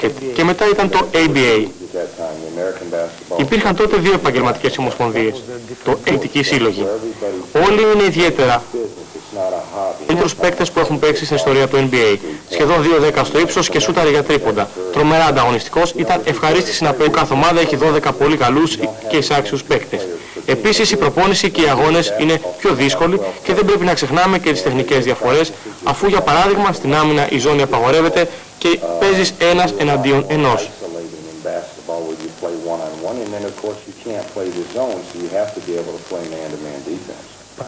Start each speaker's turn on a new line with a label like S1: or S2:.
S1: μπάσκετ και μετά ήταν το ABA. Υπήρχαν τότε δύο επαγγελματικές ομοσπονδίες, το Ελληνική Σύλλογη. Όλοι είναι ιδιαίτερα καλύτερους παίκτες που έχουν παίξει στην ιστορία του NBA. Σχεδόν 2-10 στο ύψος και σούταρε για τρίποντα. Τρομερά ανταγωνιστικός, ήταν ευχαρίστηση να παίζει. Κάθε ομάδα έχει 12 πολύ καλούς και εισάξιους παίκτες. Επίσης η προπόνηση και οι αγώνες είναι πιο δύσκολοι και δεν πρέπει να ξεχνάμε και τις τεχνικές διαφορές, αφού για παράδειγμα στην άμυνα η ζώνη απαγορεύεται και παίζεις ένας εναντίον ενός.
S2: And then, of course, you can't play the zone, so you have to be able to play man-to-man defense.